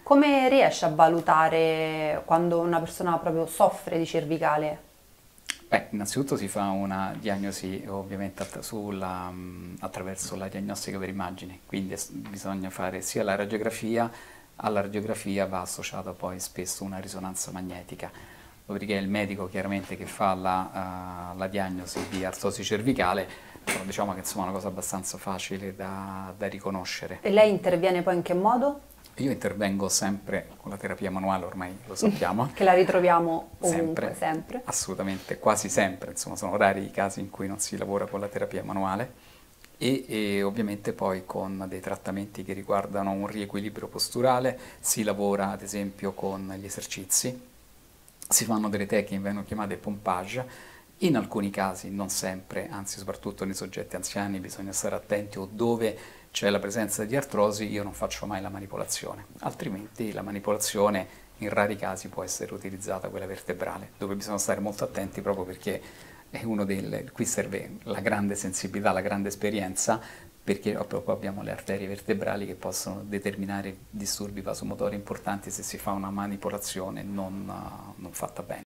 Come riesci a valutare quando una persona proprio soffre di cervicale? Beh, innanzitutto si fa una diagnosi ovviamente attraverso la diagnostica per immagini, quindi bisogna fare sia la radiografia, alla radiografia va associata poi spesso una risonanza magnetica, dopodiché è il medico chiaramente che fa la diagnosi di artrosi cervicale, però diciamo che insomma è una cosa abbastanza facile da riconoscere. E lei interviene poi in che modo? Io intervengo sempre con la terapia manuale, ormai lo sappiamo, Che la ritroviamo ovunque, sempre, sempre. assolutamente, quasi sempre, insomma sono rari i casi in cui non si lavora con la terapia manuale e ovviamente poi con dei trattamenti che riguardano un riequilibrio posturale, si lavora ad esempio con gli esercizi, si fanno delle tecniche che vengono chiamate pompage, in alcuni casi, non sempre, anzi soprattutto nei soggetti anziani bisogna stare attenti o dove c'è la presenza di artrosi io non faccio mai la manipolazione, altrimenti la manipolazione in rari casi può essere utilizzata quella vertebrale, dove bisogna stare molto attenti proprio perché è qui serve la grande sensibilità, la grande esperienza, perché proprio abbiamo le arterie vertebrali che possono determinare disturbi vasomotori importanti se si fa una manipolazione non fatta bene.